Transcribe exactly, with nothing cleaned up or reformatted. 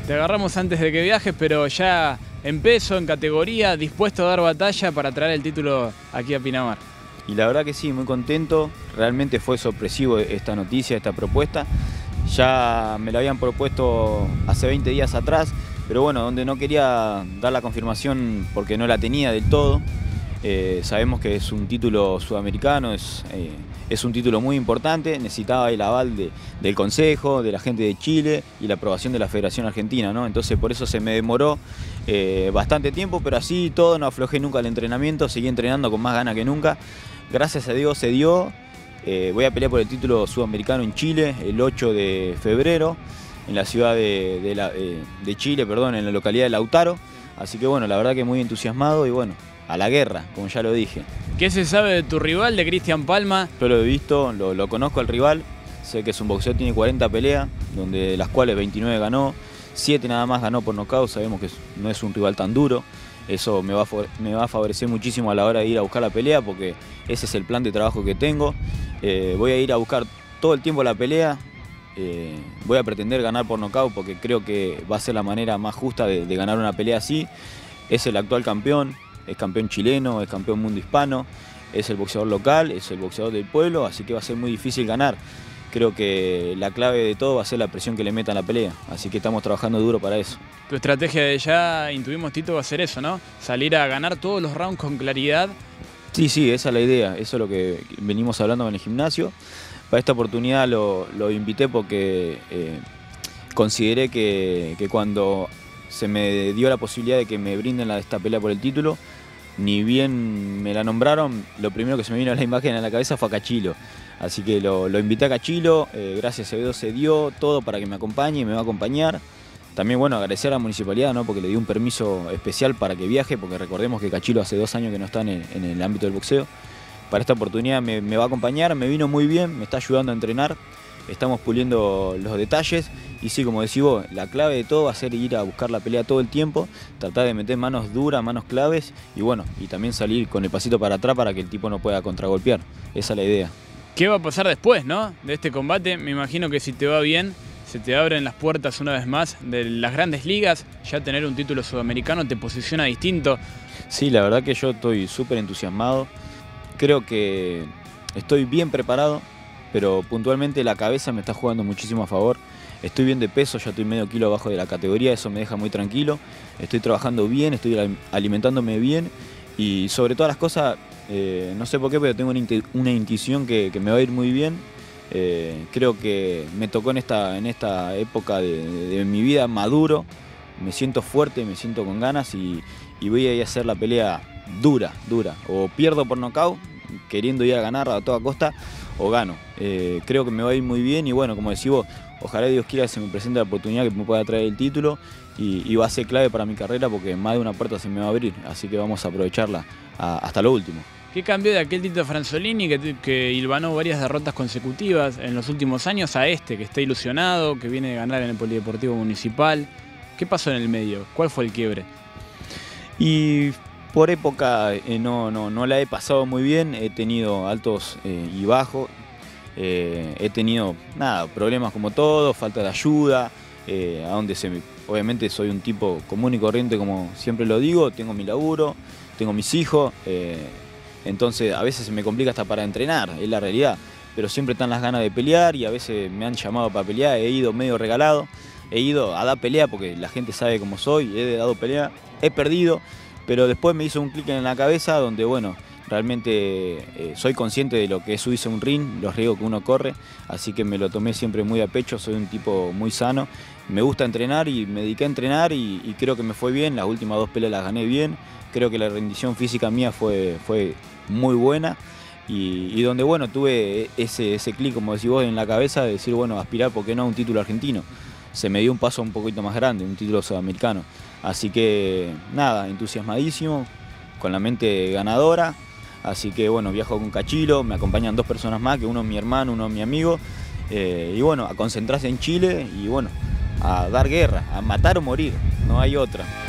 Te agarramos antes de que viajes, pero ya en peso, en categoría, dispuesto a dar batalla para traer el título aquí a Pinamar. Y la verdad que sí, muy contento. Realmente fue sorpresivo esta noticia, esta propuesta. Ya me la habían propuesto hace veinte días atrás, pero bueno, donde no quería dar la confirmación porque no la tenía del todo. Eh, sabemos que es un título sudamericano, es, eh, es un título muy importante, necesitaba el aval de, del Consejo, de la gente de Chile y la aprobación de la Federación Argentina, ¿no? Entonces por eso se me demoró eh, bastante tiempo, pero así todo, no aflojé nunca el entrenamiento, seguí entrenando con más ganas que nunca. Gracias a Dios se dio. Eh, voy a pelear por el título sudamericano en Chile el ocho de febrero, en la ciudad de, de, la, eh, de Chile, perdón, en la localidad de Lautaro. Así que bueno, la verdad que muy entusiasmado y bueno, a la guerra, como ya lo dije. ¿Qué se sabe de tu rival, de Cristian Palma? Yo lo he visto, lo, lo conozco al rival, sé que es un boxeador, tiene cuarenta peleas, donde de las cuales veintinueve ganó, siete nada más ganó por nocaut, sabemos que no es un rival tan duro. Eso me va, a, me va a favorecer muchísimo a la hora de ir a buscar la pelea porque ese es el plan de trabajo que tengo. Eh, voy a ir a buscar todo el tiempo la pelea, eh, voy a pretender ganar por nocaut porque creo que va a ser la manera más justa de, de ganar una pelea así. Es el actual campeón, es campeón chileno, es campeón mundo hispano, es el boxeador local, es el boxeador del pueblo, así que va a ser muy difícil ganar. Creo que la clave de todo va a ser la presión que le metan a la pelea, así que estamos trabajando duro para eso. Tu estrategia de ya, intuimos, Tito, va a ser eso, ¿no? Salir a ganar todos los rounds con claridad. Sí, sí, esa es la idea, eso es lo que venimos hablando en el gimnasio. Para esta oportunidad lo, lo invité porque eh, consideré que, que cuando se me dio la posibilidad de que me brinden la, esta pelea por el título, ni bien me la nombraron, lo primero que se me vino a la imagen en la cabeza fue a Cachilo. Así que lo, lo invité a Cachilo, eh, gracias a Dios se dio todo para que me acompañe y me va a acompañar. También, bueno, agradecer a la municipalidad, ¿no? Porque le dio un permiso especial para que viaje, porque recordemos que Cachilo hace dos años que no está en el, en el ámbito del boxeo. Para esta oportunidad me, me va a acompañar, me vino muy bien, me está ayudando a entrenar. Estamos puliendo los detalles y sí, como decís vos, la clave de todo va a ser ir a buscar la pelea todo el tiempo, tratar de meter manos duras, manos claves y bueno, y también salir con el pasito para atrás para que el tipo no pueda contragolpear. Esa es la idea. ¿Qué va a pasar después, no? De este combate, me imagino que si te va bien, se te abren las puertas una vez más de las grandes ligas, ya tener un título sudamericano te posiciona distinto. Sí, la verdad que yo estoy súper entusiasmado, creo que estoy bien preparado, pero puntualmente la cabeza me está jugando muchísimo a favor. Estoy bien de peso, ya estoy medio kilo abajo de la categoría, eso me deja muy tranquilo. Estoy trabajando bien, estoy alimentándome bien y sobre todas las cosas, eh, no sé por qué, pero tengo una, una intuición que, que me va a ir muy bien. Eh, creo que me tocó en esta, en esta época de, de, de mi vida maduro, me siento fuerte, me siento con ganas y, y voy a ir a hacer la pelea dura, dura. O pierdo por nocaut, queriendo ir a ganar a toda costa, o gano. Eh, creo que me va a ir muy bien y bueno, como decís vos, ojalá Dios quiera que se me presente la oportunidad que me pueda traer el título y, y va a ser clave para mi carrera porque más de una puerta se me va a abrir, así que vamos a aprovecharla a, hasta lo último. ¿Qué cambió de aquel Tito Franzolini que, que hilvanó varias derrotas consecutivas en los últimos años a este, que está ilusionado, que viene de ganar en el Polideportivo Municipal? ¿Qué pasó en el medio? ¿Cuál fue el quiebre? Y por época eh, no, no, no la he pasado muy bien, he tenido altos eh, y bajos, eh, he tenido nada, problemas como todo, falta de ayuda, eh, a donde se me, obviamente soy un tipo común y corriente como siempre lo digo, tengo mi laburo, tengo mis hijos, eh, entonces a veces se me complica hasta para entrenar, es la realidad, pero siempre están las ganas de pelear y a veces me han llamado para pelear, he ido medio regalado, he ido a dar pelea porque la gente sabe cómo soy, he dado pelea, he perdido. Pero después me hizo un clic en la cabeza donde, bueno, realmente eh, soy consciente de lo que es subirse a un ring, los riesgos que uno corre, así que me lo tomé siempre muy a pecho, soy un tipo muy sano, me gusta entrenar y me dediqué a entrenar y, y creo que me fue bien, las últimas dos peleas las gané bien, creo que la rendición física mía fue, fue muy buena y, y donde, bueno, tuve ese, ese clic, como decís vos, en la cabeza de decir, bueno, aspirar, ¿por qué no?, a un título argentino. Se me dio un paso un poquito más grande, un título sudamericano. Así que nada, entusiasmadísimo, con la mente ganadora. Así que bueno, viajo con Cachilo, me acompañan dos personas más, que uno es mi hermano, uno es mi amigo. Eh, y bueno, a concentrarse en Chile y bueno, a dar guerra, a matar o morir, no hay otra.